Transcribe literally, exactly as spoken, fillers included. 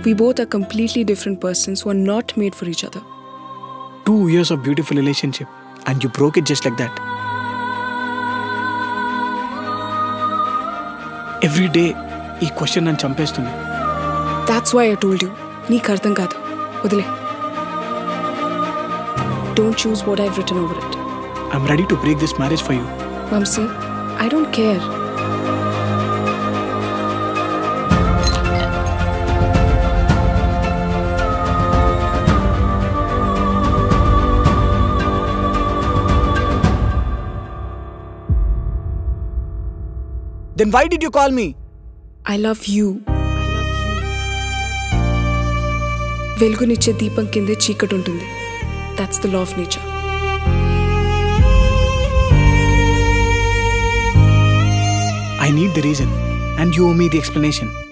We both are completely different persons who are not made for each other. Two years of beautiful relationship and you broke it just like that. Every day, ee question nan champestundi. That's why I told you. Neeku ardham kaadu. Vadile. Don't choose what I've written over it. I'm ready to break this marriage for you. Vamsi, I don't care. Then why did you call me? I love you. వెలుగునిచ్చే దీపం కిందే చీకటి ఉంటుంది. That's the law of nature. I need the reason and you owe me the explanation.